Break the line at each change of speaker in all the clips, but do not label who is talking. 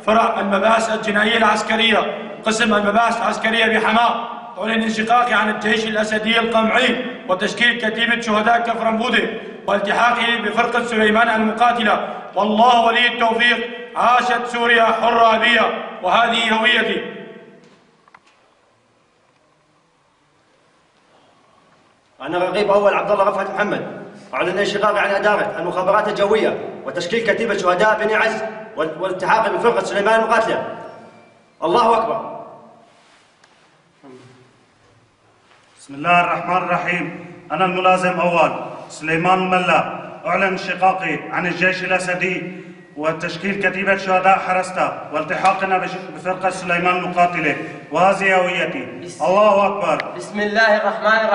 فرع المباحث الجنائية العسكرية قسم المباحث العسكرية بحماة أعلن انشقاقي عن الجيش الأسدي القمعي وتشكيل كتيبة شهداء كفرنبوده والتحاقه بفرقة سليمان المقاتلة، والله ولي التوفيق. عاشت سوريا حرة أبية، وهذه هويتي.
أنا رقيب أول عبد الله رفعت محمد أعلن انشقاقي عن إدارة المخابرات الجوية وتشكيل كتيبة شهداء بني عز والالتحاق بفرقة سليمان المقاتلة. الله أكبر.
بسم الله الرحمن الرحيم. أنا الملازم أول سليمان الملا أعلن انشقاقي عن الجيش الأسدي وتشكيل كتيبة شهداء حرستا والتحاقنا بفرقة سليمان المقاتلة، وهذه هويتي. الله أكبر.
بسم الله الرحمن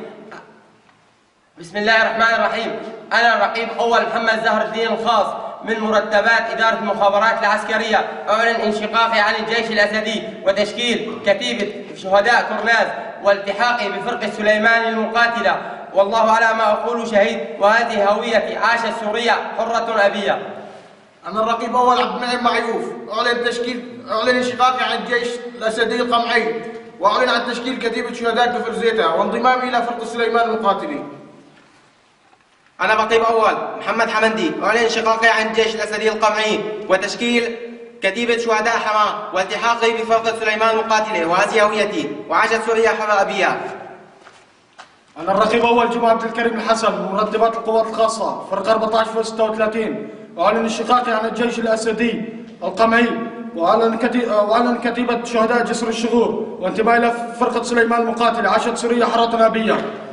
الرحيم. أنا الرقيب أول محمد زهر الدين الخاص من مرتبات إدارة المخابرات العسكرية أعلن انشقاقي عن الجيش الأسدي وتشكيل كتيبة شهداء كرناز والتحاقي بفرقة سليمان المقاتلة، والله على ما أقول شهيد، وهذه هويتي. عاشت سوريا حرة أبية.
أنا الرقيب أول عبد المنعم معيوف أعلن انشقاقي عن الجيش الأسدي القمعي وأعلن عن تشكيل كتيبة شهداء كفر زيتا وانضمامي إلى فرقة سليمان المقاتلي.
أنا رقيب أول محمد حمندي أعلن انشقاقي عن الجيش الأسدي القمعي وتشكيل كتيبة شهداء حماة والتحاقي بفرقة سليمان المقاتلة، وهذه هويتي. وعاشت سوريا حرة أبية.
أنا الرقيب أول جمعة عبد الكريم الحسن من مرتبات القوات الخاصة فرقة 14 في 36 وأعلن انشقاقي عن الجيش الأسدي القمعي وأعلن كتيبة شهداء جسر الشغور وانتمائي إلى فرقة سليمان المقاتلة. عاشت سوريا حرة أبية.